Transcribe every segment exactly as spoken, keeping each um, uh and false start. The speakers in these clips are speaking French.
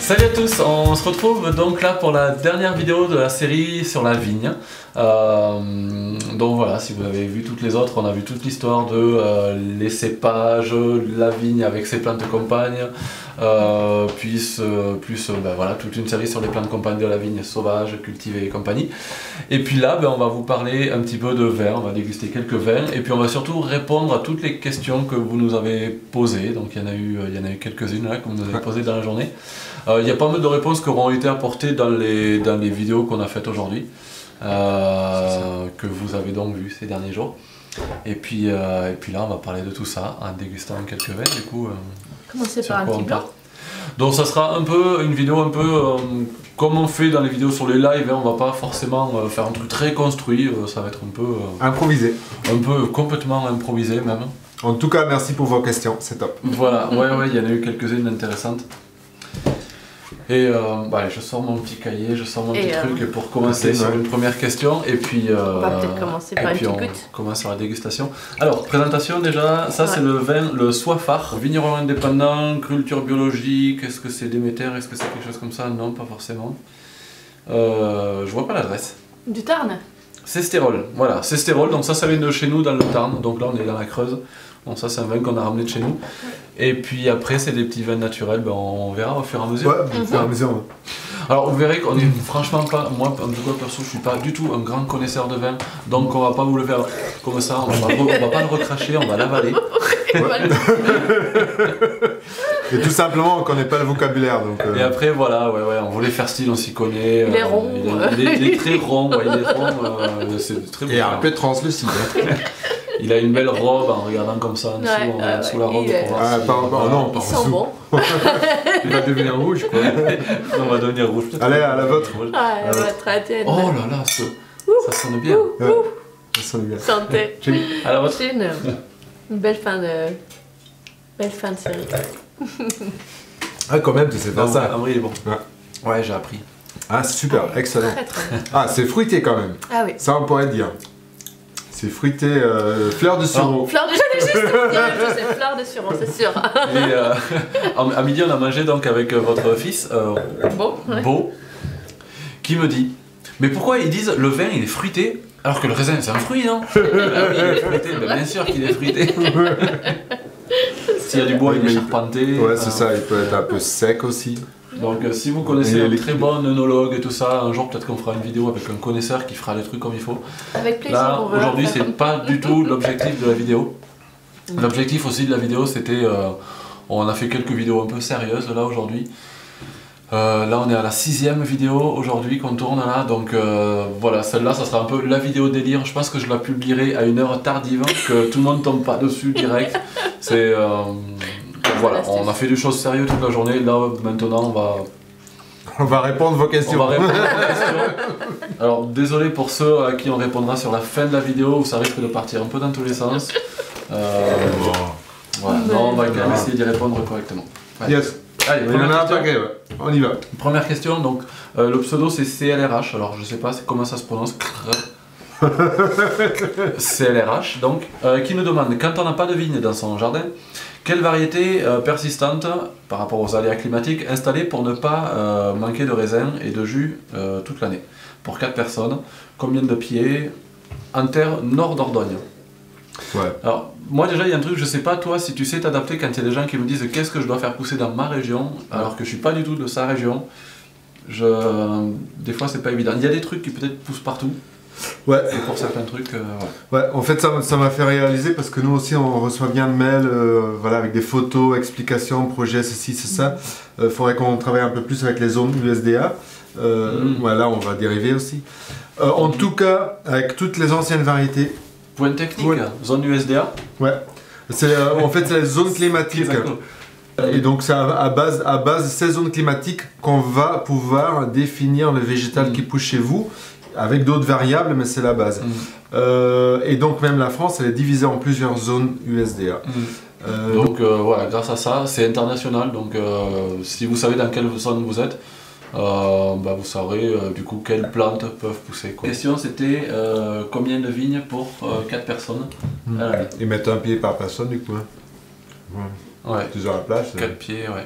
Salut à tous, on se retrouve donc là pour la dernière vidéo de la série sur la vigne. Euh, donc voilà, si vous avez vu toutes les autres, on a vu toute l'histoire de euh, les cépages, la vigne avec ses plantes de campagne, euh, puis euh, plus euh, ben voilà, toute une série sur les plantes de campagne de la vigne sauvage, cultivée et compagnie. Et puis là, ben, on va vous parler un petit peu de vin, on va déguster quelques vins, et puis on va surtout répondre à toutes les questions que vous nous avez posées. Donc il y en a eu, il y en a eu quelques-unes là que vous nous avez posées dans la journée. Euh, il y a pas mal de réponses qui auront été apportées dans les, dans les vidéos qu'on a faites aujourd'hui, euh, que vous avez donc vues ces derniers jours. Et puis, euh, et puis là, on va parler de tout ça en dégustant quelques vins. Du coup, euh, commencer par un petit blanc. Donc ça sera un peu une vidéo un peu euh, comme on fait dans les vidéos sur les lives. Hein, on va pas forcément euh, faire un truc très construit. Euh, ça va être un peu euh, improvisé, un peu complètement improvisé même. En tout cas, merci pour vos questions, c'est top. Voilà, ouais, ouais, il y en a eu quelques-unes intéressantes. Et euh, bah, allez, je sors mon petit cahier, je sors mon et petit euh... truc pour commencer okay, sur ouais. une première question. Et puis, euh, on va peut-être commencer par une petite goutte. On commence sur la dégustation. Alors, présentation déjà, ça ouais. c'est le vin, le Soifart, vigneron indépendant, culture biologique. Est-ce que c'est Déméter? Est-ce que c'est quelque chose comme ça? Non, pas forcément. Euh, je vois pas l'adresse. Du Tarn? C'est Stérol, voilà, c'est Stérol, donc ça, ça vient de chez nous dans le Tarn. Donc là, on est dans la Creuse. Donc ça c'est un vin qu'on a ramené de chez nous. Et puis après c'est des petits vins naturels, ben, on verra au fur et à mesure. Ouais, au fur et à mesure. Ouais. Alors vous verrez qu'on est franchement pas, moi en tout cas perso je suis pas du tout un grand connaisseur de vin. Donc on va pas vous le faire comme ça, on va, on va pas le recracher, on va l'avaler. Ouais. Et tout simplement on connaît pas le vocabulaire. Donc, euh... Et après voilà, ouais, ouais, on voulait faire style, on s'y connaît. Il est euh, rond. Il est, il est, il est très rond, ouais, il est rond, euh, c'est très bon. Et un peu translucide. Il a une belle robe en regardant comme ça en dessous, ouais, en, euh, sous la robe. Est... Pour ah, par, par, non, ils sont bons. Il va devenir rouge quoi. On va devenir rouge. Allez, à la vôtre. Ah, à la vôtre, à tienne. Oh là là, ce... ça sonne bien. Ouh, ouh. Ouais, ça sonne bien. Santé. À la vôtre. C'est une, une belle fin de... belle fin de série. Ah quand même, tu sais faire ça. Henri il est bon. Ouais, ouais j'ai appris. Ah super, ah, excellent. Très, très bien. Ah c'est fruité quand même. Ah oui. Ça on pourrait dire. C'est fruité, euh, fleur de sureau. Fleur de j'allais juste dire, c'est fleur de sureau, c'est sûr. Et euh, à midi, on a mangé donc avec votre fils, euh, Beau, ouais. Beau, qui me dit, mais pourquoi ils disent le vin il est fruité alors que le raisin c'est un fruit, non? Ah oui, il est fruité, ben, bien sûr qu'il est fruité. S'il y a du bois, il est charpenté. Ouais, c'est ça, il peut être un peu sec aussi. Donc euh, si vous connaissez un très bon œnologue et tout ça, un jour peut-être qu'on fera une vidéo avec un connaisseur qui fera les trucs comme il faut. Avec plaisir. Là, aujourd'hui, c'est pas du tout l'objectif de la vidéo. L'objectif aussi de la vidéo, c'était... Euh, on a fait quelques vidéos un peu sérieuses là aujourd'hui. Euh, là, on est à la sixième vidéo aujourd'hui qu'on tourne là. Donc euh, voilà, celle-là, ça sera un peu la vidéo délire. Je pense que je la publierai à une heure tardive, que tout le monde tombe pas dessus direct. C'est... Euh, Voilà, on a fait des choses sérieuses toute la journée, là maintenant on va... On va répondre vos questions. On va répondre vos questions. Alors désolé pour ceux à qui on répondra sur la fin de la vidéo, où ça risque de partir un peu dans tous les sens. Euh, voilà. Non, on va quand même essayer d'y répondre correctement. Ouais. Yes. Allez, on, a un paquet, ouais. On y va. Première question, donc euh, le pseudo c'est C L R H, alors je sais pas comment ça se prononce. C L R H, donc, euh, qui nous demande, quand on n'a pas de vigne dans son jardin, quelle variété euh, persistante, par rapport aux aléas climatiques, installer pour ne pas euh, manquer de raisins et de jus euh, toute l'année? Pour quatre personnes, combien de pieds en terre nord d'Ordogne? Ouais. Alors, moi déjà, il y a un truc, je sais pas toi si tu sais t'adapter quand il y a des gens qui me disent qu'est-ce que je dois faire pousser dans ma région, alors que je suis pas du tout de sa région. Je... Des fois, c'est pas évident. Il y a des trucs qui peut-être poussent partout. Ouais. Et pour certains trucs, euh, ouais. Ouais, en fait ça m'a fait réaliser parce que nous aussi on reçoit bien de mails euh, voilà, avec des photos, explications, projets, ceci, c'est ça. Il euh, faudrait qu'on travaille un peu plus avec les zones U S D A. Euh, mm. Voilà, on va dériver aussi. Euh, en tout cas, avec toutes les anciennes variétés. Point technique, ouais. Zone U S D A. Ouais. Euh, en fait, c'est les zones climatiques. Et donc c'est à base, à base de ces zones climatiques qu'on va pouvoir définir le végétal mm. qui pousse chez vous. Avec d'autres variables, mais c'est la base. Mmh. Euh, et donc même la France, elle est divisée en plusieurs zones U S D A. Mmh. Euh, donc euh, voilà, grâce à ça, c'est international. Donc euh, si vous savez dans quelle zone vous êtes, euh, bah, vous saurez euh, du coup quelles plantes peuvent pousser. La question c'était euh, combien de vignes pour quatre personnes? Mmh. Et mettre un pied par personne du coup. Hein. Ouais. Toujours à la place. quatre pieds, ouais.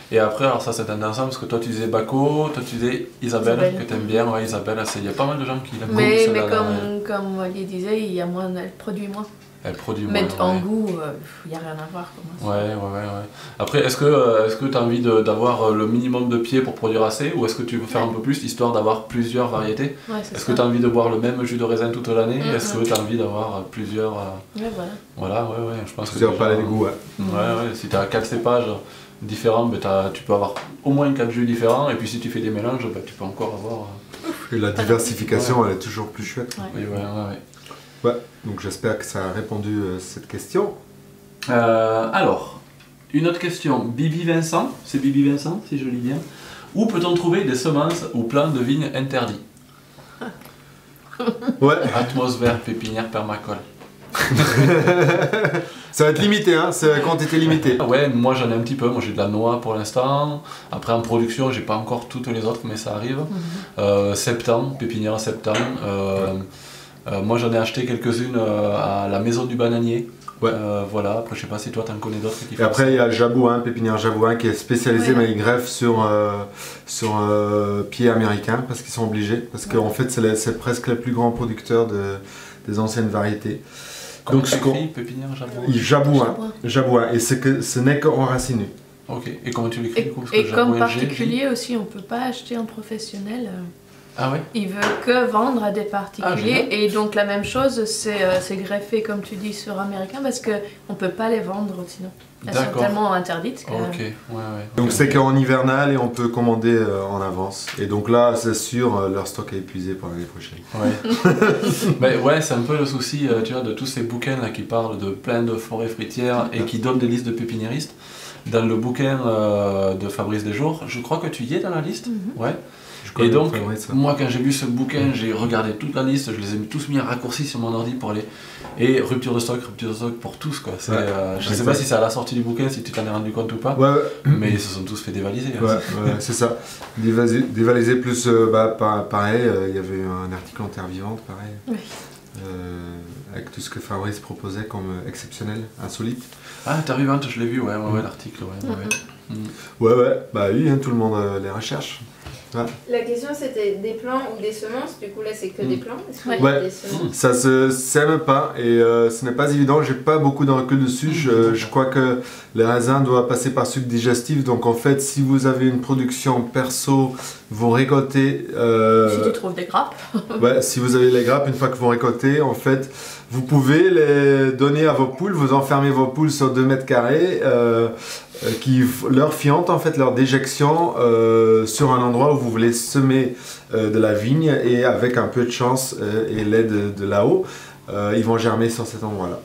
Et après, alors ça c'est intéressant parce que toi tu disais Baco, toi tu disais Isabelle, Isabelle. que t'aimes bien, ouais Isabelle, il y a pas mal de gens qui l'aiment beaucoup. Mais, mais celle-là, comme, comme Wally disait, il y a moins, elle produit moins. elle produit Mais moins. en ouais. goût, il n'y a rien à voir. Comment Ouais, ouais, ouais, ouais. Après, est-ce que euh, est-ce que tu as envie de- d'avoir le minimum de pieds pour produire assez, ou est-ce que tu veux faire Ouais. un peu plus, histoire d'avoir plusieurs variétés? ouais, c'est Est-ce ça. que tu as envie de boire le même jus de raisin toute l'année? Mhm. Est-ce que tu as envie d'avoir plusieurs... euh, Ouais, voilà. Voilà, ouais, ouais, je pense que... Plusieurs déjà, palais de goût, ouais. Ouais, ouais, si tu as quatre cépages différents, ben, t'as- tu peux avoir au moins quatre jus différents, et puis si tu fais des mélanges, ben, tu peux encore avoir... euh, Et la diversification, elle est toujours plus chouette. Ouais. oui, ouais, ouais, ouais. Ouais, donc j'espère que ça a répondu à cette question. Euh, alors, une autre question. Bibi Vincent, c'est Bibi Vincent, si je lis bien. Où peut-on trouver des semences ou plants de vignes interdits? Ouais, Atmosphère, pépinière, permacole. ça va être limité, hein, c'est la quantité limitée. Ah ouais, moi j'en ai un petit peu. Moi j'ai de la noix pour l'instant. Après en production, j'ai pas encore toutes les autres, mais ça arrive. Euh, septembre, pépinière septembre. Euh, euh, moi j'en ai acheté quelques-unes euh, à la maison du bananier. Ouais. Euh, voilà, après je sais pas si toi t'en connais d'autres qui Et font après, il y a Jabouin, Pépinière Jabouin, qui est spécialisé, Ouais. mais il greffe sur, euh, sur euh, pied américain, parce qu'ils sont obligés. Parce qu'en fait, c'est les- c'est presque le plus grand producteur de, des anciennes variétés. Comment Donc, ce tu qu'on- écris, pépinière, jabouin? il- Jabouin, Jabouin. Jabouin, et c'est que ce n'est qu'enraciné. Ok, et comment tu l'écris Et, du coup? Parce et que comme jabouin, G, J. particulier aussi, on ne peut pas acheter en professionnel. euh, Ah ouais? Il veut que vendre à des Ah, particuliers. génial. Et donc la même chose, c'est euh, c'est greffé, comme tu dis, sur américain, parce qu'on ne peut pas les vendre sinon. Elles sont D'accord. tellement interdites que... Ok, ouais, ouais. Donc Ok. c'est qu'en hivernal et on peut commander euh, en avance. Et donc là, c'est sûr, euh, leur stock est épuisé pour l'année prochaine. Ouais, mais ouais, c'est un peu le souci, euh, tu vois, de tous ces bouquins là qui parlent de plein de forêts fruitières et qui donnent des listes de pépiniéristes. Dans le bouquin euh, de Fabrice Desjours, je crois que tu y es dans la liste. Mhm. Ouais. Je Et connais donc, Fabrice, ouais. moi, quand j'ai lu ce bouquin, j'ai regardé toute la liste, je les ai tous mis en raccourci sur mon ordi pour aller. Et rupture de stock, rupture de stock pour tous, quoi. C'est, Ouais. euh, je Ouais, sais c'est- pas si c'est à la sortie du bouquin, si tu t'en es rendu compte ou pas, Ouais, ouais. mais ils se sont tous fait dévaliser. hein. Ouais, ouais, c'est ça. Dévalisé, dévalisé plus, euh, bah, pa- pareil, euh, il y avait un article en Terre Vivante, pareil, Oui. euh, avec tout ce que Fabrice proposait comme euh, exceptionnel, insolite. Ah, Terre Vivante, je l'ai vu, ouais, ouais, ouais, l'article, ouais, ouais, ouais. Mm. Ouais, ouais, bah oui, hein, tout le monde euh, les recherche. La question c'était des plants ou des semences, du coup là c'est que Mm. des plants. Est-ce qu'il y a Ouais. des semences? Ça se sème pas et euh, ce n'est pas évident, j'ai pas beaucoup de recul dessus. Je, je crois que les raisins doivent passer par sucre digestif, donc en fait, si vous avez une production perso, vous récoltez. euh, Si tu trouves des grappes. Ouais, si vous avez les grappes, une fois que vous récoltez, en fait, vous pouvez les donner à vos poules, vous enfermez vos poules sur deux mètres carrés, euh, euh, qui f- leur fiantent en fait leur déjection euh, sur un endroit où vous voulez semer euh, de la vigne, et avec un peu de chance euh, et l'aide de là-haut, euh, ils vont germer sur cet endroit-là.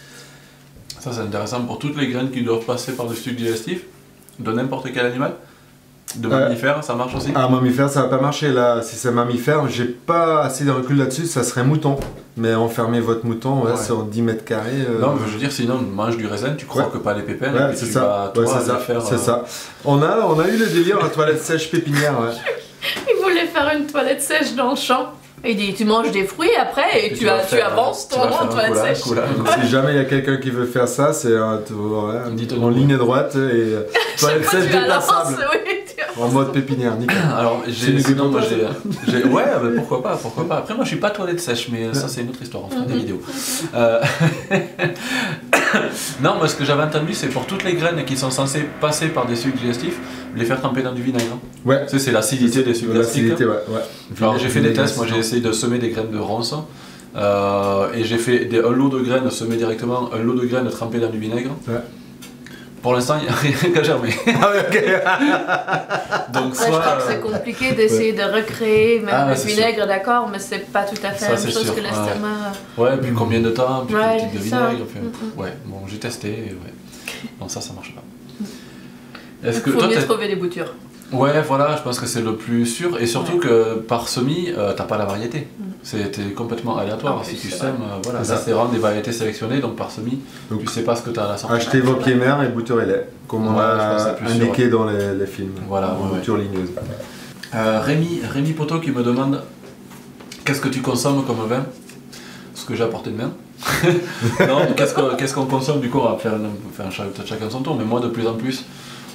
Ça, c'est intéressant pour toutes les graines qui doivent passer par le sucre digestif de n'importe quel animal. De Euh, mammifères, ça marche aussi? Un mammifère, ça va pas marcher là. Si c'est mammifère, j'ai pas assez de recul là-dessus, ça serait mouton. Mais enfermez votre mouton ouais, Ouais. sur dix mètres carrés. euh, Non, mais je veux dire, sinon, mange du raisin, tu crois Ouais. que pas les pépins, Ouais, et puis c'est tu ça. vas, toi, Ouais, c'est aller ça. faire... C'est euh, ça. On a, on a eu le délire la toilette sèche pépinière. Ouais. Il voulait faire une toilette sèche dans le champ. Et il dit, tu manges des fruits après et, et tu, vas as, tu faire, avances tu ton vas faire un toilette coulage, sèche. coulage. Donc, si jamais il y a quelqu'un qui veut faire ça, c'est un tour, ouais, Dites-nous. en ligne droite et euh, toilette Quand sèche tu avances, déplaçable oui, tu en mode pépinière. Nickel. Alors, C'est j'ai, une sinon, moi, idée j'ai, j'ai- ouais, bah, pourquoi pas, pourquoi pas. Après, moi, je suis pas toilette sèche, mais euh, ça, c'est une autre histoire, on fera des Mhm. vidéos. Euh, non, moi, ce que j'avais entendu, c'est pour toutes les graines qui sont censées passer par des sucs digestifs, les faire tremper dans du vinaigre. Ouais. Tu sais, c'est l'acidité des sucs De gastriques. l'acidité, ouais. ouais. Alors, j'ai fait des tests, moi, j'ai Vinaigre, essayé de semer des graines de ronces. euh, et j'ai fait des, un lot de graines semé directement, un lot de graines trempées dans du vinaigre. Ouais. Pour l'instant, il n'y a rien qu'à germer. Ah ouais, ok. Donc, Ouais, je crois que euh, c'est compliqué d'essayer de recréer même Ah, ouais, le c'est vinaigre, d'accord, mais c'est pas tout à fait Ça, la c'est même chose sûr, que ouais. l'estomac. Ouais, puis combien de temps, puis Ouais, quel type de c'est ça. vinaigre. Enfin, Mm, ouais, bon, j'ai testé. et Ouais. Non, ça, ça marche pas. Il Est-ce que faut toi, mieux t'as- trouver des boutures. Ouais, voilà, je pense que c'est le plus sûr. Et surtout Ouais. que par semis, euh, t'as pas la variété. Mm. C'était complètement aléatoire. En si plus, tu c'est sèmes, euh, voilà, C'est ça ça. c'est vraiment des variétés sélectionnées. Donc par semis, Donc, tu sais pas ce que t'as à la sortie. Achetez vos pieds mères et bouturez-les, comme on Ouais, je pense que a c'est plus sûr, indiqué dans les, les films. Voilà, en ouais, ouais. bouture ligneuse. Euh, Rémi, Rémi Poto qui me demande qu'est-ce que tu consommes comme vin? Ce que j'ai apporté de main. non, qu'est-ce qu'on qu'est-ce qu'on consomme? Du coup, on va faire, une- enfin, chaque- peut-être chacun son tour, mais moi de plus en plus,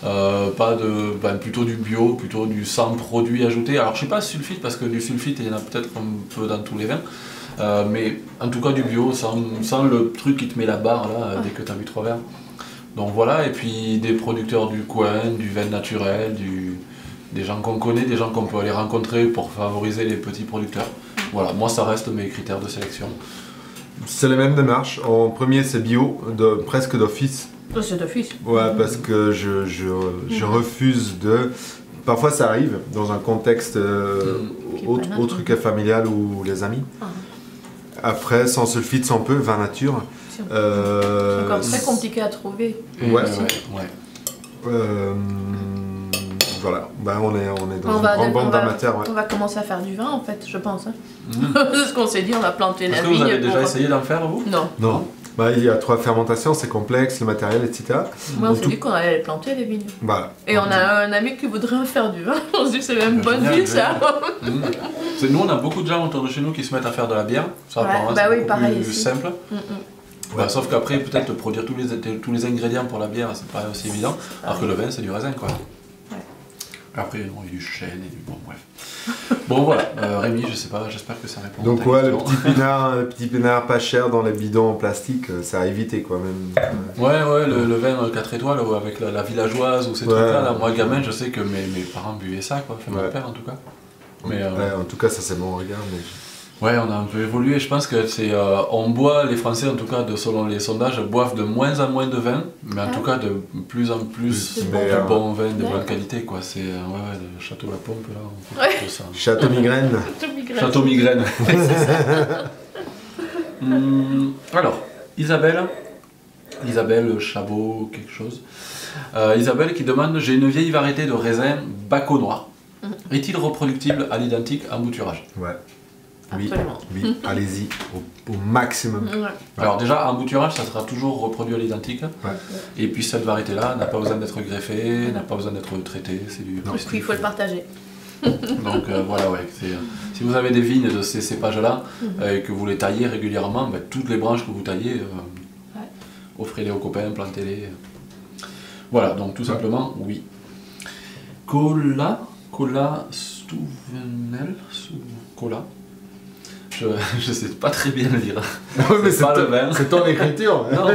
Euh, pas de, ben, plutôt du bio, plutôt du sans produit ajouté. Alors je sais pas sulfite parce que du sulfite il y en a peut-être un peu dans tous les vins, euh, mais en tout cas du bio sans, sans le truc qui te met la barre là dès que tu as bu trois verres. Donc voilà, et puis des producteurs du coin, du vin naturel, du, des gens qu'on connaît, des gens qu'on peut aller rencontrer pour favoriser les petits producteurs. Voilà, moi ça reste mes critères de sélection. C'est la même démarche. En premier, c'est bio, de, presque d'office. Oh, c'est d'office. Ouais, parce que je, je, je refuse de... Parfois ça arrive dans un contexte euh, Qui est autre, pas autre que familial ou les amis. Ah. Après, sans sulfite, sans peu, vin nature. C'est Euh, encore très compliqué à trouver. Ouais. ouais, ouais. euh, voilà, ben, on, est, on est dans On une va, grande on, bande va, d'amateurs. Ouais. on va commencer à faire du vin en fait, je pense. Hein. Mmh. C'est ce qu'on s'est dit, on va planter la Est-ce que vigne. vous avez déjà pour- essayé d'en faire vous? Non. Non, bah, il y a trois fermentations, c'est complexe, le matériel, et cetera. Moi, on En s'est tout- dit qu'on allait les planter les vignes. Voilà. Et on a un ami qui voudrait en faire du vin. On se dit c'est même Bah, bonne génial, vie ça. Mmh. C'est- Nous on a beaucoup de gens autour de chez nous qui se mettent à faire de la bière, ça Ouais, apparemment bah c'est oui, beaucoup pareil plus ici. simple. Mm, mm. Bah, sauf qu'après peut-être produire tous les, tous les ingrédients pour la bière c'est pas aussi évident, alors que le vin c'est du raisin quoi. Ouais. Après non, il y a du chêne et du bon bref. Bon voilà, euh, Rémi je sais pas, j'espère que ça répond à Donc ta ouais, le question. petit pinard, le petit pinard pas cher dans les bidons en plastique, euh, c'est à éviter quoi même. Euh, Ouais, ouais, le, le vin quatre étoiles ou avec la, la villageoise ou ces Ouais. trucs-là. Là, moi, gamin, je sais que mes, mes parents buvaient ça, quoi. Enfin, mon Ouais. père, en tout cas. Mais, euh, ouais, en tout cas, ça c'est mon regard. Mais... ouais, on a un peu évolué. Je pense que c'est, euh, on boit, les Français, en tout cas, de, selon les sondages, boivent de moins en moins de vin, mais en Ah. tout cas de plus en plus De de bons vins. bons vins, de D'accord. bonne qualité, quoi. C'est, euh, ouais, ouais, le Château La Pompe, là, on fait Ouais. plutôt ça. Château Migraine. Tout migraine. Château Migraine. Hum, alors, Isabelle, Isabelle Chabot, quelque chose. Euh, Isabelle qui demande: j'ai une vieille variété de raisin Baco noir. Mhm. Est-il reproductible à l'identique en bouturage? Ouais. Oui, Absolument. oui, allez-y, au, au maximum. Ouais. Alors, déjà, en bouturage, ça sera toujours reproduit à l'identique. Ouais. Et puis, cette variété-là n'a pas besoin d'être greffée, n'a pas besoin d'être traitée. C'est du Du coup, prestige. il faut le partager. Donc euh, voilà, ouais. c'est, euh, si vous avez des vignes de ces cépages-là Mhm. euh, et que vous les taillez régulièrement, ben, toutes les branches que vous taillez, euh, Ouais. offrez-les aux copains, plantez-les. Voilà, donc tout simplement, oui. Cola, Cola Stouvenel, Sou- Cola. Je, je sais pas très bien le dire. Ouais, mais C'est c'est pas le ton- vin. c'est ton écriture. Non,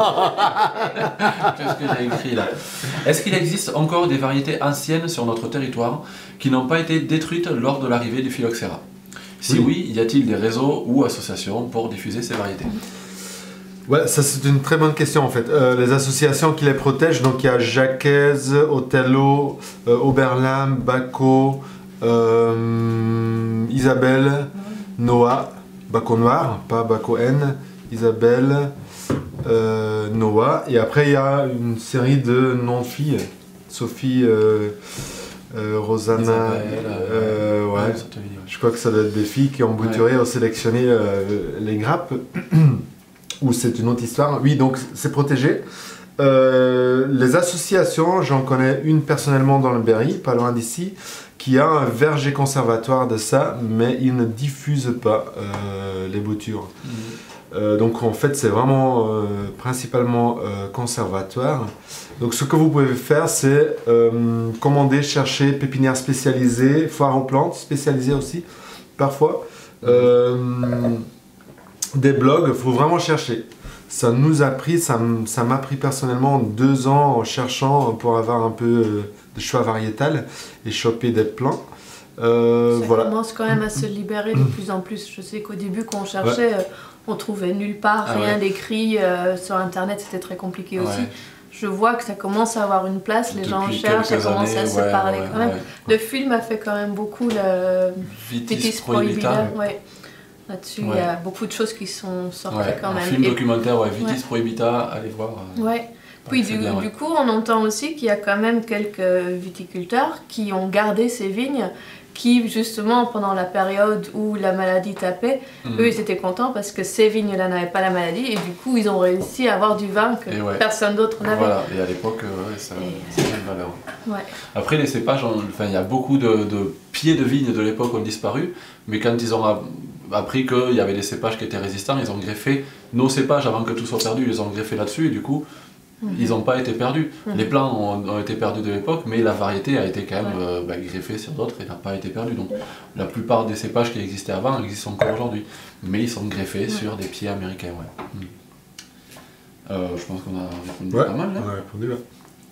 Qu'est-ce que j'ai écrit là? Est-ce qu'il existe encore des variétés anciennes sur notre territoire qui n'ont pas été détruites lors de l'arrivée du phylloxéra? Si Oui. oui, y a-t-il des réseaux ou associations pour diffuser ces variétés? Ouais, ça c'est une très bonne question en fait. Euh, les associations qui les protègent, donc il y a Jacquez, Othello, euh, Oberlam, Baco, euh, Isabelle, Noah, Baco Noir, pas Baco N, Isabelle, euh, Noah, et après il y a une série de noms de filles, Sophie, euh, euh, Rosanna, Isabelle, euh, ouais. ouais, ça te dit, ouais. Je crois que ça doit être des filles qui ont bouturé, ont sélectionné euh, les grappes. Ou c'est une autre histoire. Oui, donc c'est protégé. Euh, les associations, j'en connais une personnellement dans le Berry, pas loin d'ici, qui a un verger conservatoire de ça, mais il ne diffuse pas euh, les boutures. Mhm. Euh, donc en fait, c'est vraiment euh, principalement euh, conservatoire. Donc ce que vous pouvez faire, c'est euh, commander, chercher pépinières spécialisées, foire aux plantes spécialisées aussi, parfois. Euh, des blogs, il faut vraiment chercher. Ça nous a pris, ça m- ça m'a pris personnellement deux ans en cherchant pour avoir un peu euh, de choix variétal et choper des plants. Euh, Ça voilà. commence quand même à se libérer de plus en plus. Je sais qu'au début, quand on cherchait, euh, on trouvait nulle part Ah rien ouais. d'écrit. euh, sur Internet, c'était très compliqué aussi. Ouais. Je vois que ça commence à avoir une place, les gens Depuis cherchent, ça quelques commence années, à se ouais, parler ouais, quand même. ouais. Le film a fait quand même beaucoup le Vitis, Vitis Prohibita. Prohibita. Ouais. Là-dessus, il Ouais. y a beaucoup de choses qui sont sorties Ouais, quand un même. film Et- documentaire, ouais, Vitis Ouais. Prohibita, allez voir. euh, Ouais. Puis c'est du, bien, ouais. du coup, on entend aussi qu'il y a quand même quelques viticulteurs qui ont gardé ces vignes, qui justement pendant la période où la maladie tapait, Mhm. eux ils étaient contents parce que ces vignes-là n'avaient pas la maladie et du coup ils ont réussi à avoir du vin que Et ouais. personne d'autre n'avait. Voilà, et à l'époque, euh, ouais, ça, Et- ça a une valeur. Ouais. Après, les cépages, ont- enfin, il y a beaucoup de, de pieds de vignes de l'époque ont disparu, mais quand ils ont a- appris qu'il y avait des cépages qui étaient résistants, ils ont greffé nos cépages avant que tout soit perdu, ils les ont greffé là-dessus, et du coup, Mmh. Ils n'ont pas été perdus. Mmh. Les plants ont, ont été perdus de l'époque, mais la variété a été quand même Ouais. euh, bah, greffée sur d'autres et n'a pas été perdue. Donc la plupart des cépages qui existaient avant existent encore aujourd'hui, mais ils sont greffés Ouais. sur des pieds américains. Ouais. Mmh. Euh, je pense qu'on a répondu Ouais, pas mal là. on a répondu là.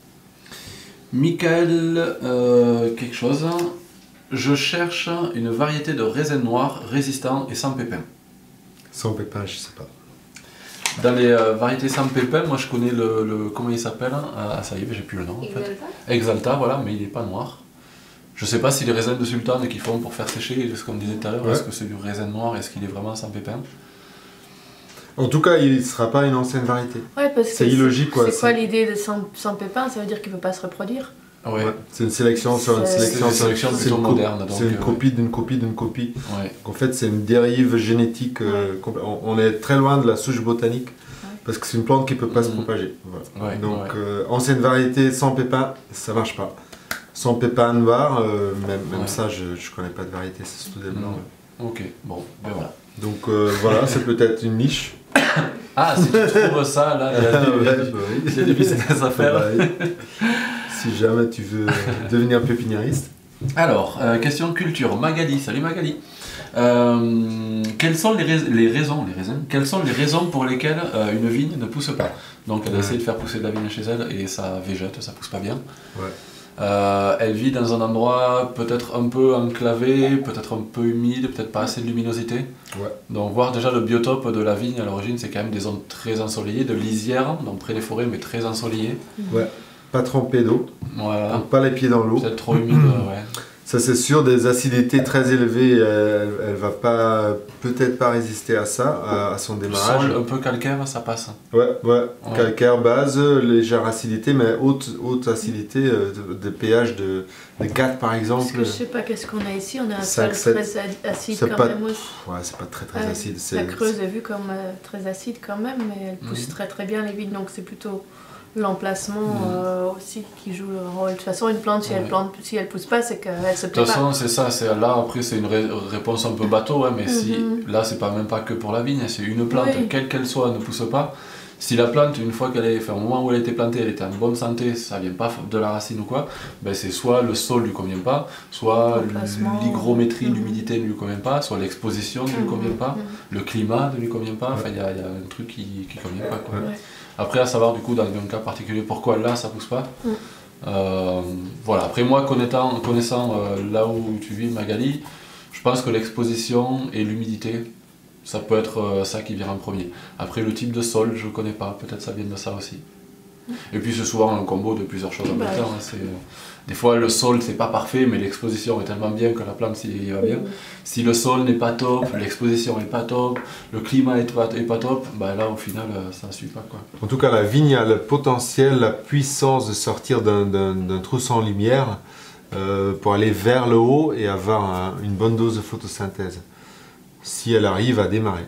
Michael, euh, quelque chose. Je cherche une variété de raisin noir résistant et sans pépins. Sans pépin, je sais pas. Dans les euh, variétés sans pépins, moi je connais le, le comment il s'appelle. Ah ça y est, j'ai plus le nom en fait. Exalta. Exalta, voilà, mais il n'est pas noir. Je sais pas si les raisins de sultane qu'ils font pour faire sécher, ce qu'on disait tout à l'heure, Ouais. est-ce que c'est du raisin noir, est-ce qu'il est vraiment sans pépins? En tout cas, il ne sera pas une ancienne variété. Ouais, parce que C'est illogique, quoi, C'est quoi c'est- l'idée de sans, sans pépin? Ça veut dire qu'il ne peut pas se reproduire. Ouais, Ouais. C'est une sélection sur une C'est- sélection. c'est une sélection c'est plutôt une co- moderne, donc, C'est une euh, copie d'une copie d'une copie. ouais. Donc, en fait, c'est une dérive génétique. euh, complè- on, on est très loin de la souche botanique parce que c'est une plante qui ne peut pas se Mhm. propager. Voilà. Ouais, Donc, ouais. euh, ancienne variété sans pépin, ça marche pas. Sans pépin noir, euh, même, même Ouais. ça, je ne connais pas de variété, c'est surtout des blancs. Mhm. Ok, bon, ben voilà. Donc euh, voilà, c'est peut-être une niche. Ah, si tu trouves ça, là, il y a Ouais, des, bah oui. il y a des business à faire. Ouais. Si jamais tu veux devenir pépiniériste. Alors, euh, question culture. Magali, salut Magali. Euh, quelles sont les, rais- les raisons, les raisins, quelles sont les raisons pour lesquelles euh, une vigne ne pousse pas? Donc elle a Ouais. essayé de faire pousser de la vigne chez elle et ça végète, ça pousse pas bien. Ouais. Euh, elle vit dans un endroit peut-être un peu enclavé, peut-être un peu humide, peut-être pas assez de luminosité. Ouais. Donc voir déjà le biotope de la vigne à l'origine, c'est quand même des zones très ensoleillées, de lisières, donc près des forêts mais très ensoleillées. Ouais. Pas trempé d'eau, Voilà. donc pas les pieds dans l'eau. Peut-être trop humide, ouais. Ça c'est sûr, des acidités très élevées, elle, elle va pas, peut-être pas résister à ça, à, à son démarrage. Sol un peu calcaire, ça passe. Ouais, ouais, Ouais. calcaire, base, légère acidité, mais haute, haute acidité, euh, de, de pH de, de quatre par Parce exemple. que je sais pas qu'est-ce qu'on a ici. On a un cinq, sol sept. très a- acide C'est quand pas- même. aussi. Ouais, c'est pas très très Ouais, acide. La c'est- Creuse est vue comme euh, très acide quand même, mais elle pousse Mhm. très très bien les vignes, donc c'est plutôt l'emplacement Mhm. euh, aussi qui joue le rôle. De toute façon, une plante, si Ouais. elle plante, si elle pousse pas, c'est qu'elle se De plaît toute pas. façon, c'est ça, c'est là après c'est une ré- réponse un peu bateau, hein, mais si Mhm. là c'est pas même pas que pour la vigne, c'est une plante, Oui. quelle qu'elle soit, ne pousse pas. Si la plante, une fois qu'elle est, enfin, au moment où elle a été plantée, elle était en bonne santé, ça vient pas de la racine ou quoi, ben c'est soit le sol lui convient pas, soit L'emplacement. l'hygrométrie, Mhm. l'humidité ne lui convient pas, soit l'exposition ne lui Mhm. convient pas, Mhm. le climat ne lui convient pas, enfin il y, a il y a un truc qui, qui convient pas quoi. Ouais. Après, à savoir du coup, dans un cas particulier, pourquoi là ça pousse pas. Mm. Euh, voilà, après moi, connaissant, connaissant euh, là où tu vis, Magali, je pense que l'exposition et l'humidité, ça peut être euh, ça qui vient en premier. Après, le type de sol, je connais pas, peut-être ça vient de ça aussi. Et puis c'est souvent un combo de plusieurs choses en Bah même oui. temps. hein, c'est, euh, des fois, le sol, c'est pas parfait, mais l'exposition est tellement bien que la plante s'y va bien. Si le sol n'est pas top, l'exposition est pas top, le climat est pas, est pas top, bah là au final euh, ça suit pas quoi. En tout cas, la vigne a le potentiel, la puissance de sortir d'un- d'un d'un trou sans lumière euh, pour aller vers le haut et avoir un- une bonne dose de photosynthèse, si elle arrive à démarrer.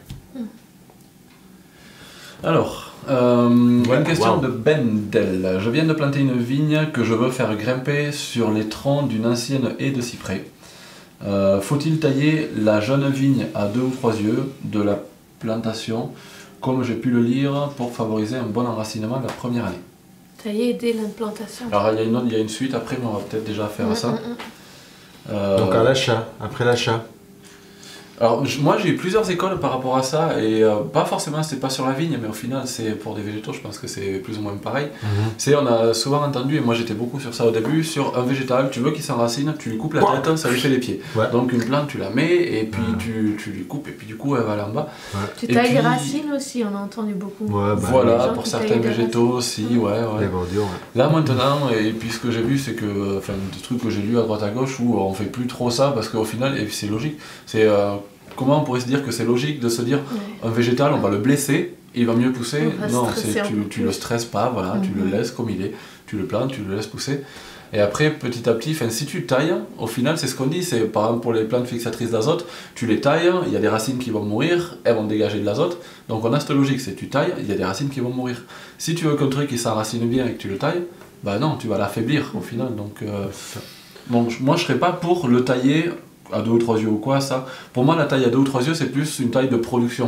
Alors, euh, Ouais, une question wow. de Bendel. Je viens de planter une vigne que je veux faire grimper sur les troncs d'une ancienne haie de cyprès. Euh, Faut-il tailler la jeune vigne à deux ou trois yeux de la plantation, comme j'ai pu le lire, pour favoriser un bon enracinement la première année? Tailler dès l'implantation. Alors il y a une autre, il y a une suite après, mais on va peut-être déjà faire Mm, ça. mm, mm. Euh, Donc à l'achat, après l'achat. Alors je- moi j'ai eu plusieurs écoles par rapport à ça et euh, pas forcément c'est pas sur la vigne mais au final c'est pour des végétaux je pense que c'est plus ou moins pareil. C'est on a souvent entendu et moi j'étais beaucoup sur ça au début sur un végétal tu veux qu'il s'enracine tu lui coupes la tête ça lui fait les pieds. Ouais. Donc une plante tu la mets et puis Ouais. tu, tu lui coupes et puis du coup elle va aller en bas. Tu Et tailles puis- les racines aussi, on a entendu beaucoup. Ouais, bah, les Voilà gens pour qui certains taillent des végétaux racines. aussi ouais ouais. les bordures. Ouais. Là maintenant, et puis ce que j'ai vu, c'est que, enfin des trucs que j'ai lus à droite à gauche où on fait plus trop ça parce qu'au final, et c'est logique, c'est euh, comment on pourrait se dire que c'est logique de se dire Ouais. un végétal, on va le blesser, il va mieux pousser. On va Non, stresser c'est un tu, peu tu plus. le stresses pas, voilà, tu le Mhm. laisses comme il est, tu le plantes, tu le laisses pousser. Et après, petit à petit, enfin, si tu tailles, au final, c'est ce qu'on dit, c'est par exemple pour les plantes fixatrices d'azote, tu les tailles, il y a des racines qui vont mourir, elles vont dégager de l'azote. Donc on a cette logique, c'est tu tailles, il y a des racines qui vont mourir. Si tu veux qu'un truc il s'enracine bien et que tu le tailles, bah non, tu vas l'affaiblir au final. Donc, euh, donc je- moi je serais pas pour le tailler à deux ou trois yeux ou quoi, ça. Pour moi, la taille à deux ou trois yeux, c'est plus une taille de production.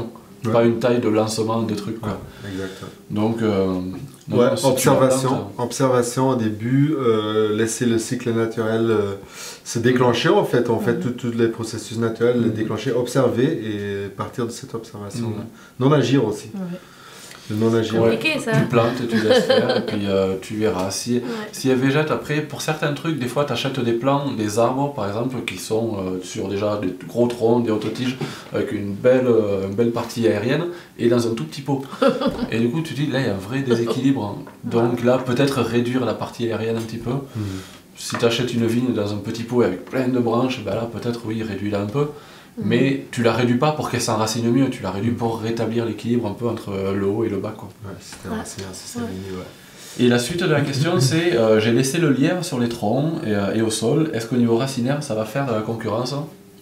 Ouais. pas une taille de lancement de trucs. Quoi. Ouais, exact. Donc, euh, non, Ouais, non, si tu la observation, plantes, observation au début, euh, laisser le cycle naturel euh, se déclencher en fait, en fait, tous les processus naturels Mhm. déclencher, observer et partir de cette observation. Mhm. Non agir aussi. Ouais. Le non agir. Ouais. Compliqué, ça. tu plantes, tu laisses faire et puis euh, tu verras. Si, Ouais. si elle végète après, pour certains trucs, des fois tu achètes des plants, des arbres par exemple, qui sont euh, sur déjà des gros troncs, des hautes tiges, avec une belle, euh, une belle partie aérienne et dans un tout petit pot. Et du coup tu dis là il y a un vrai déséquilibre. Donc là peut-être réduire la partie aérienne un petit peu. Mhm. Si tu achètes une vigne dans un petit pot avec plein de branches, ben là peut-être oui, réduis-la un peu. Mais tu la réduis pas pour qu'elle s'enracine mieux, tu la réduis pour rétablir l'équilibre un peu entre le haut et le bas. Quoi. Ouais, c'était Ouais. assez, assez Ouais. mignon, ouais. Et la suite de la question c'est, euh, j'ai laissé le lierre sur les troncs et, euh, et au sol, est-ce qu'au niveau racinaire ça va faire de la concurrence?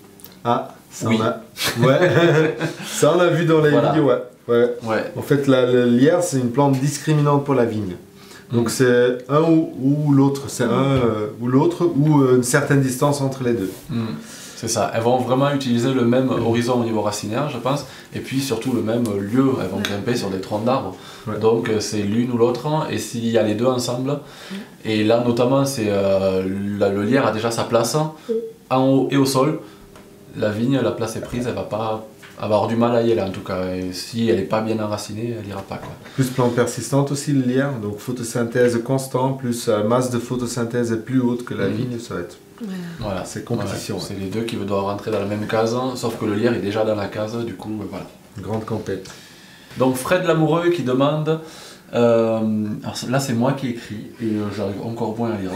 Ah, ça Oui. on a. Ouais, ça on a vu dans les Voilà. vidéos, ouais. ouais. Ouais. En fait, la, le lierre, c'est une plante discriminante pour la vigne. Donc Mm. c'est un ou, ou l'autre, c'est un euh, ou l'autre, ou euh, une certaine distance entre les deux. Mm. C'est ça, elles vont vraiment utiliser le même horizon au niveau racinaire, je pense, et puis surtout le même lieu, elles vont grimper sur des troncs d'arbres. Ouais. Donc euh, c'est l'une ou l'autre, et s'il y a les deux ensemble, et là notamment c'est euh, la- le lierre a déjà sa place en haut et au sol, la vigne, la place est prise, elle va pas avoir du mal à y aller en tout cas, et si elle n'est pas bien enracinée, elle ira pas. Quoi. Plus plante persistante aussi le lierre, donc photosynthèse constante, plus euh, masse de photosynthèse plus haute que la Mhm. vigne, ça va être. Ouais. Voilà, C'est compétition, Ouais, c'est les deux qui doivent rentrer dans la même case, sauf que le lierre est déjà dans la case, du coup euh, voilà. Une grande compète. Donc Fred Lamoureux qui demande, euh, alors là c'est moi qui écris et euh, j'arrive encore moins à lire.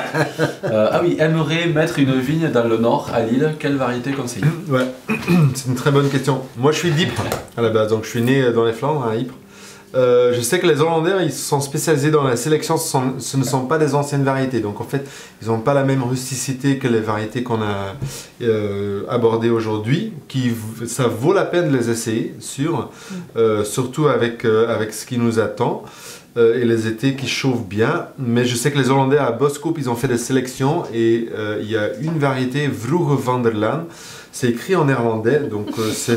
Euh, ah oui, aimerait mettre une vigne dans le nord à Lille, quelle variété conseiller? Ouais, c'est une très bonne question. Moi je suis d'Ypres à la base, donc je suis né dans les Flandres à Ypres. Euh, je sais que les Hollandais ils se sont spécialisés dans la sélection, ce, sont- ce ne sont pas des anciennes variétés, donc en fait ils n'ont pas la même rusticité que les variétés qu'on a euh, abordées aujourd'hui, qui v- ça vaut la peine de les essayer, sûr, euh, surtout avec, euh, avec ce qui nous attend. euh, et les étés qui chauffent bien, mais je sais que les Hollandais à Boskoop ils ont fait des sélections et euh, il y a une variété Vroege van der Laan, c'est écrit en néerlandais, donc euh, c'est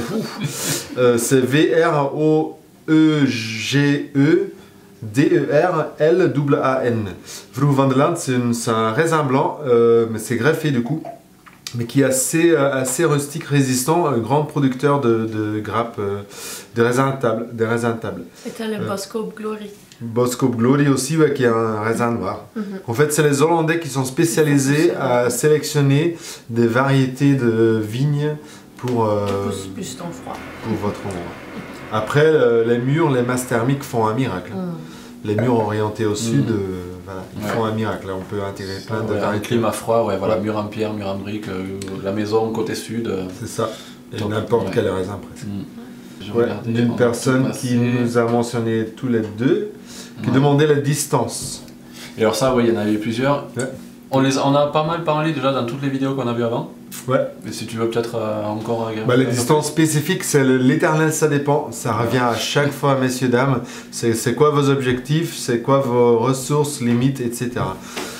euh, c'est V R O E G E D E R L A A N. Vroege van der Laan, c'est une- c'est un raisin blanc, euh, mais c'est greffé du coup, mais qui est assez, euh, assez rustique, résistant, un grand producteur de, de grappes, euh, de raisins à table. De raisins à table. Et t'as le Euh. Boskoop Glory. Boskoop Glory aussi, ouais, qui est un raisin noir. Mhm. En fait, c'est les Hollandais qui sont spécialisés à sélectionner des variétés de vignes pour, euh, Qui pousse plus dans le froid. pour votre endroit. Après, euh, les murs, les masses thermiques font un miracle. Mm. Les murs orientés au sud, Mm. euh, voilà, ils Ouais. font un miracle. Là, on peut intégrer plein de Ouais, un variétés. climat froid, ouais, voilà, Ouais. mur en pierre, mur en brique, euh, la maison côté sud. euh, C'est ça. Et Donc, n'importe ouais. quel raisin presque. mm. Je Ouais, regardais, on d'une a personne tout qui passé. nous a mentionné tous les deux, qui Ouais. demandait la distance. Et alors ça, oui, il y en avait plusieurs. Ouais. On, les, on a pas mal parlé déjà dans toutes les vidéos qu'on a vues avant. Ouais. Mais si tu veux peut-être euh, encore... euh, Bah, les un peu distances spécifiques, c'est le- l'éternel, ça dépend. Ça revient à chaque fois, messieurs, dames. C'est c'est quoi vos objectifs, c'est quoi vos ressources, limites, et cetera.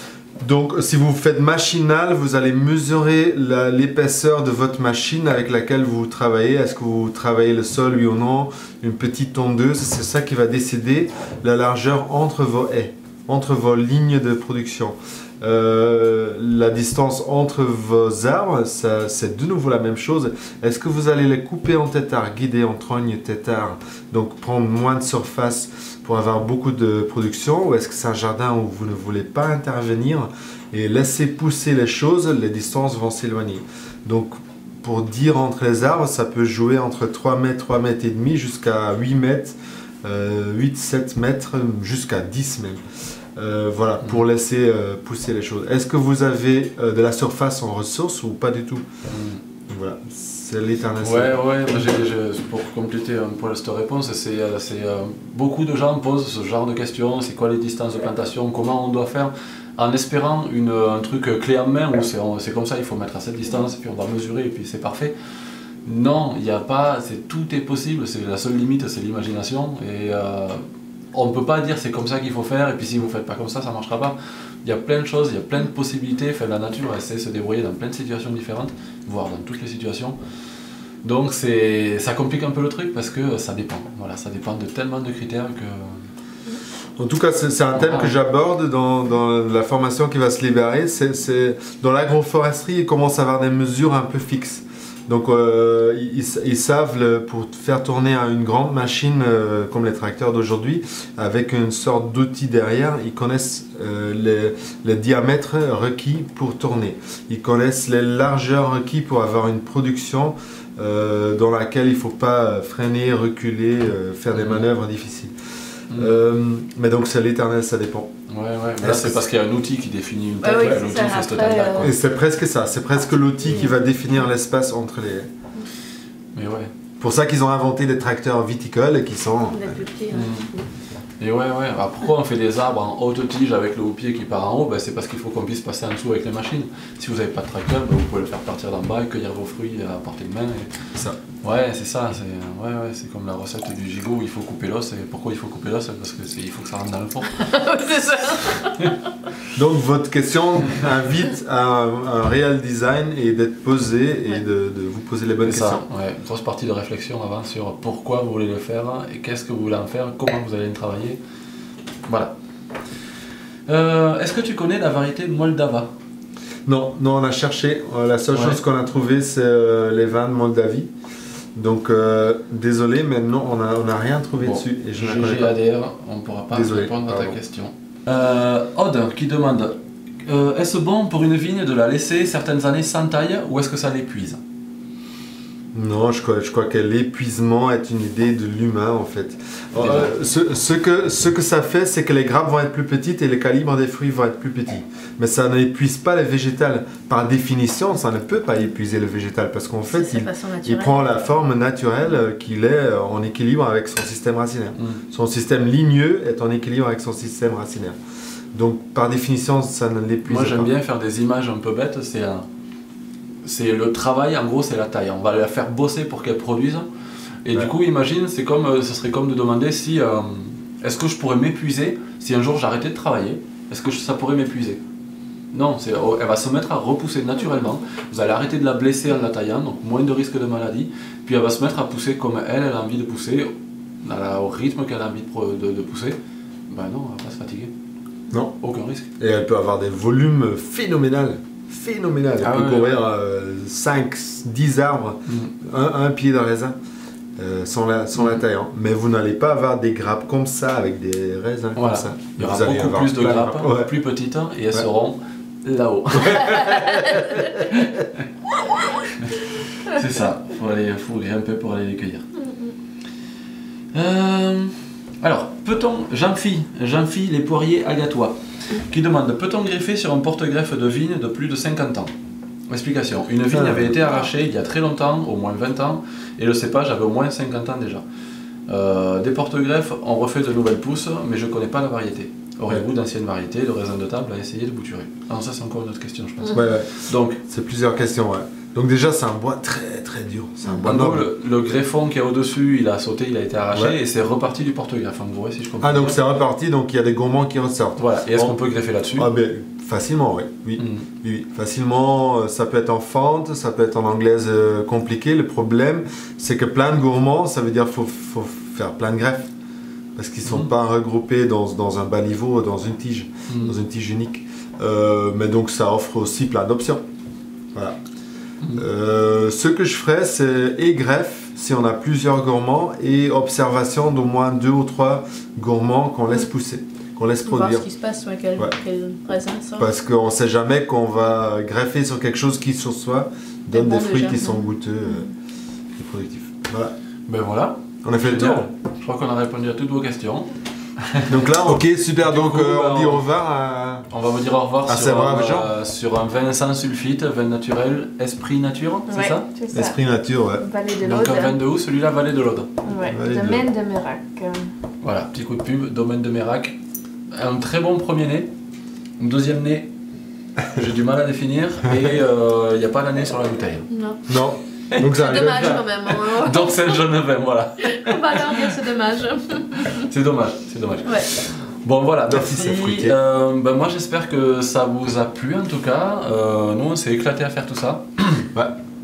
Donc, si vous faites machinal, vous allez mesurer la- l'épaisseur de votre machine avec laquelle vous travaillez. Est-ce que vous travaillez le sol, oui ou non? Une petite tondeuse, c'est ça qui va décider la largeur entre vos haies, entre vos lignes de production. Euh, la distance entre vos arbres, ça- c'est de nouveau la même chose. Est-ce que vous allez les couper en tétards, guider en trogne tétard, donc prendre moins de surface pour avoir beaucoup de production, ou est-ce que c'est un jardin où vous ne voulez pas intervenir et laisser pousser les choses, les distances vont s'éloigner. Donc pour dire entre les arbres, ça peut jouer entre trois mètres, trois mètres et demi jusqu'à huit mètres, euh, huit sept mètres, jusqu'à dix même. Euh, voilà, pour laisser euh, pousser les choses. Est-ce que vous avez euh, de la surface en ressources ou pas du tout? Mm. Voilà, c'est l'éternel. Ouais, ouais, moi, j'ai- j'ai- pour compléter un peu cette réponse, c'est euh, c'est, euh, beaucoup de gens posent ce genre de questions, c'est quoi les distances de plantation, comment on doit faire, en espérant une, un truc clé en main où c'est on- c'est comme ça, il faut mettre à cette distance, et puis on va mesurer, et puis c'est parfait. Non, il n'y a pas, c'est, tout est possible, c'est la seule limite, c'est l'imagination, et euh, on ne peut pas dire c'est comme ça qu'il faut faire, et puis si vous ne faites pas comme ça, ça ne marchera pas. Il y a plein de choses, il y a plein de possibilités, enfin, la nature elle sait se débrouiller dans plein de situations différentes, voire dans toutes les situations. Donc c'est, ça complique un peu le truc parce que ça dépend. Voilà, ça dépend de tellement de critères que... En tout cas, c'est c'est un thème que j'aborde dans, dans la formation qui va se libérer. C'est, c'est, dans l'agroforesterie, ils commencent à avoir des mesures un peu fixes. Donc, euh, ils, ils savent, le, pour faire tourner une grande machine euh, comme les tracteurs d'aujourd'hui, avec une sorte d'outil derrière, ils connaissent euh, les, les diamètres requis pour tourner. Ils connaissent les largeurs requis pour avoir une production euh, dans laquelle il ne faut pas freiner, reculer, euh, faire des manœuvres difficiles. Mmh. Euh, mais donc c'est l'éternel, ça dépend. Ouais, ouais, mais là c'est parce qu'il y a un outil qui définit une taille, ouais, oui, l'outil ça, fait cette après, taille-là. euh... quoi. Et c'est presque ça, c'est presque l'outil oui. qui va définir l'espace entre les... Mais ouais. Pour ça qu'ils ont inventé des tracteurs viticoles et qui sont... Les plus petits, Mmh. ouais. Et ouais, ouais. Alors, pourquoi on fait des arbres en haute tige avec le houppier qui part en haut? Ben, c'est parce qu'il faut qu'on puisse passer en dessous avec les machines. Si vous n'avez pas de tracteur, ben, vous pouvez le faire partir d'en bas et cueillir vos fruits à portée de main. Et... Ça. Ouais, c'est ça. C'est ouais, ouais, c'est comme la recette du gigot où il faut couper l'os. Et pourquoi il faut couper l'os? Parce qu'il faut que ça rentre dans le fond. C'est ça. Donc votre question invite à un, un réel design et d'être posé et de, de vous poser les bonnes C'est questions. ça, ouais. Une grosse partie de réflexion avant sur pourquoi vous voulez le faire et qu'est-ce que vous voulez en faire, comment vous allez le travailler. Voilà. Euh, Est-ce que tu connais la variété Moldava? Non, non, on a cherché. La seule Ouais. chose qu'on a trouvé, c'est euh, les vins de Moldavie. Donc euh, désolé, mais non, on n'a on a rien trouvé Bon, dessus. Et je ne G connais G pas. A D R, on ne pourra pas Désolé, répondre à ta pardon. question. Euh, Aude qui demande euh, est-ce bon pour une vigne de la laisser certaines années sans taille ou est-ce que ça l'épuise? Non, je crois, je crois que l'épuisement est une idée de l'humain en fait. Euh, ce, ce, que, ce que ça fait, c'est que les grappes vont être plus petites et les calibres des fruits vont être plus petits. Mais ça n'épuise pas les végétales. Par définition, ça ne peut pas épuiser le végétal parce qu'en fait, C'est il, sa façon il naturelle. prend la forme naturelle qu'il est en équilibre avec son système racinaire. Mm. Son système ligneux est en équilibre avec son système racinaire. Donc par définition, ça ne l'épuise Moi pas. j'aime bien faire des images un peu bêtes, c'est un... c'est le travail, en gros c'est la taille. On va la faire bosser pour qu'elle produise. Et Ouais. du coup imagine, c'est comme, euh, ce serait comme de demander si euh, est-ce que je pourrais m'épuiser si un jour j'arrêtais de travailler? Est-ce que je- ça pourrait m'épuiser? Non, c'est- oh, elle va se mettre à repousser naturellement. Vous allez arrêter de la blesser en la taillant, donc moins de risque de maladie. Puis elle va se mettre à pousser comme elle, elle a envie de pousser, à la- au rythme qu'elle a envie de, pro- de, de pousser. Ben non, elle va pas se fatiguer. Non. Aucun risque. Et elle peut avoir des volumes phénoménaux. Phénoménal. Elle Ah peut ouais, courir euh, cinq, dix arbres, Mm. un, un pied de raisin, euh, sans la, sans la Mm. taille. Hein. Mais vous n'allez pas avoir des grappes comme ça, avec des raisins Voilà. comme ça. Il y aura Vous allez beaucoup avoir plus de plein grappes, Ouais. plus petites, et elles Ouais. seront là-haut. C'est ça, il faut, aller- faut grimper pour aller les cueillir. Euh, alors, peut-on, Jean-Phi, Jean-Phi les poiriers agatois, qui demande, peut-on greffer sur un porte-greffe de vigne de plus de cinquante ans? Explication, une vigne Ah. avait été arrachée il y a très longtemps, au moins vingt ans, et le cépage avait au moins cinquante ans déjà. Euh, des porte-greffes, on refait de nouvelles pousses, mais je ne connais pas la variété. Auriez-vous d'anciennes variétés de raisin de table à essayer de bouturer? Ah non, ça c'est encore une autre question, je pense. Ouais, ouais. Donc, C'est plusieurs questions. Ouais. Donc déjà, c'est un bois très très dur. C'est un bois en gros, noble. le, le greffon qui est au-dessus, il a sauté, il a été arraché, Ouais. et c'est reparti du porte-greffe, en gros, si je comprends Ah, donc bien. c'est reparti, donc il y a des gourmands qui ressortent. Voilà, et est-ce Bon. qu'on peut greffer là-dessus? Ah ben, facilement, oui. Oui. Mm. Oui, oui. Facilement, euh, ça peut être en fente, ça peut être en anglaise euh, compliqué. Le problème, c'est que plein de gourmands, ça veut dire qu'il faut, faut faire plein de greffes. Parce qu'ils ne sont Mhm. pas regroupés dans, dans un baliveau, dans une tige, Mm. dans une tige unique. Euh, mais donc ça offre aussi plein d'options. Voilà. Mm. Euh, ce que je ferais, c'est et greffe, si on a plusieurs gourmands, et observation d'au moins deux ou trois gourmands qu'on laisse pousser, qu'on laisse Voir produire. ce qui se passe, ouais, quel, Ouais. quel raisin sort. Parce qu'on ne sait jamais qu'on va greffer sur quelque chose qui, sur soi, donne bon des fruits déjà, qui sont ouais. goûteux euh, et productifs. Voilà. Ben voilà, On a fait le génial. tour. Je crois qu'on a répondu à toutes vos questions. Donc là, ok, super. Du Donc coup, euh, on bah, dit on- au revoir à... On va vous dire au revoir Ah, sur, c'est un, brave, Jean. euh, sur un vin sans sulfite, vin naturel, esprit nature, c'est Ouais, ça? c'est ça. Esprit Nature, ouais. Vallée de Donc un vin l'Aude. de où? Celui-là, Vallée de l'Aude. Ouais, Vallée de domaine de Mérac. Voilà, petit coup de pub, domaine de Mérac. Un très bon premier nez, un deuxième nez, j'ai du mal à définir, et il n'y a pas d'année sur la bouteille. Non. Non. Donc ça C'est arrive. dommage quand même. hein. Donc c'est le jaune vin, voilà. On va leur dire c'est dommage. C'est dommage, c'est dommage. Ouais. Bon voilà, Merci, merci. c'est fruité. Euh, ben, moi j'espère que ça vous a plu en tout cas. Euh, nous on s'est éclaté à faire tout ça. Ouais.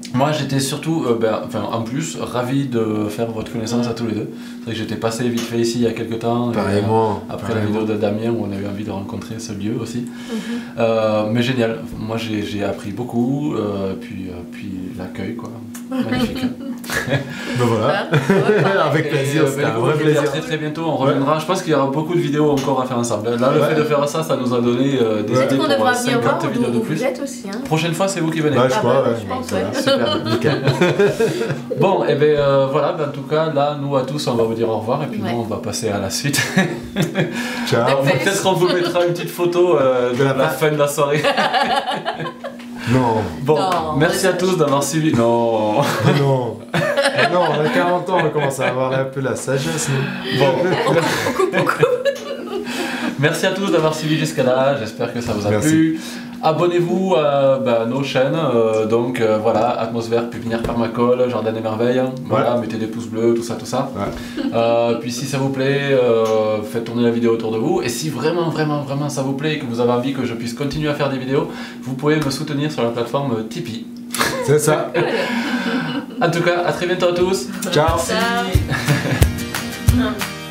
Moi j'étais surtout, euh, ben, enfin, en plus, ravi de faire votre connaissance à tous les deux. C'est vrai que j'étais passé vite fait ici il y a quelques temps. Pareillement. Et, euh, après pareillement. la vidéo de Damien où on a eu envie de rencontrer ce lieu aussi. Mhm. Euh, mais génial, moi j'ai appris beaucoup, euh, puis, euh, puis l'accueil quoi, magnifique. Ben voilà. Voilà. Avec Et, plaisir, euh, c'était ben, un écoute, vrai je vais dire plaisir. très très bientôt, on reviendra. Je pense qu'il y aura beaucoup de vidéos encore à faire ensemble. Là, le Ouais. fait de faire ça, ça nous a donné euh, des Ouais. idées Peut-être qu'on pour devra euh, venir voir cinquante vidéos de d'où plus. vous êtes aussi. Hein. Prochaine fois, c'est vous qui venez. Bah, je Ah crois, bah, ouais. je pense, Voilà. ouais. Super. Nickel. Bon, et bien euh, voilà, ben, en tout cas, là, nous à tous, on va vous dire au revoir et puis Ouais. nous, on va passer à la suite. Ciao. Alors, peut-être qu'on vous mettra une petite photo euh, de De la la fin. fin de la soirée. Non. Bon, Non, merci à tous d'avoir suivi. Non. Non. Non, on a quarante ans, on commence à avoir un peu la sagesse. nous. Bon. Merci à tous d'avoir suivi jusqu'à là, j'espère que ça vous a Merci. plu. Abonnez-vous à bah, nos chaînes, euh, donc euh, voilà, Atmosphère, Pépinière Permacole, Jardin des Merveilles, voilà, mettez des pouces bleus, tout ça, tout ça. Ouais. Euh, puis si ça vous plaît, euh, faites tourner la vidéo autour de vous. Et si vraiment, vraiment, vraiment ça vous plaît et que vous avez envie que je puisse continuer à faire des vidéos, vous pouvez me soutenir sur la plateforme Tipeee. C'est ça. En tout cas, à très bientôt à tous. Ciao. Merci. Non.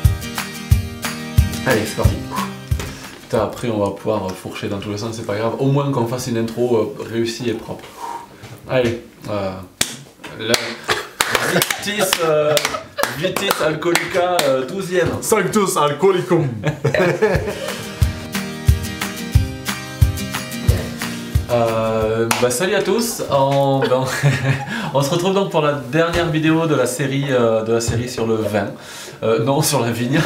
Allez, c'est parti. Putain, après, on va pouvoir fourcher dans tous les sens, c'est pas grave. Au moins qu'on fasse une intro euh, réussie et propre. Allez. Euh, la Vitis, euh, Vitis Alcoolica euh, douzième. Sanctus alcoholicum. Euh, bah, salut à tous. On, ben, on se retrouve donc pour la dernière vidéo de la série, euh, de la série sur le vin. Euh, non, sur la vigne.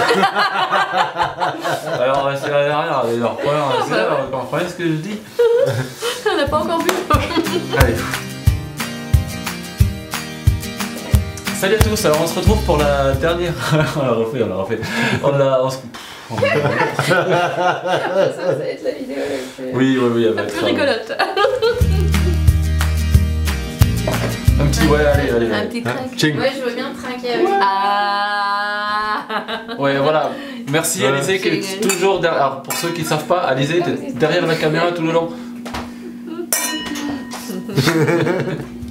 Alors, c'est la dernière. Alors, vous comprenez ce que je dis? On n'a pas encore vu. Allez. Salut à tous, alors on se retrouve pour la dernière. On l'a refait, on l'a refait. On l'a. on se- on- Ça, ça va être la vidéo la plus... Oui, oui, oui, elle va La être. plus euh, rigolote. Un petit, ouais, allez, allez. Un allez. petit Hein, crack. Ching. Ouais, je veux bien trinquer avec. Ah. Ouais, voilà. Merci Ouais. Alizé qui est toujours derrière. Alors, pour ceux qui ne savent pas, Alizé était derrière la caméra tout le long.